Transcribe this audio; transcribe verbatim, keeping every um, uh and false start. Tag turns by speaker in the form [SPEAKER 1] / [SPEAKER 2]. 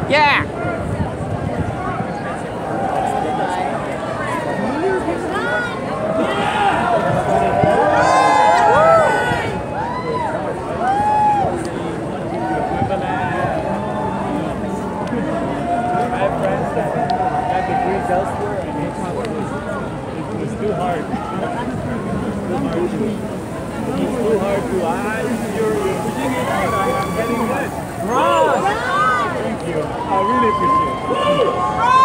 [SPEAKER 1] Yeah!
[SPEAKER 2] I have friends that got degrees elsewhere and it was too hard. Too hard to, it's too hard to, ah, you're, you're pushing it out, I'm getting wet. Ross! Thank you, I really appreciate it.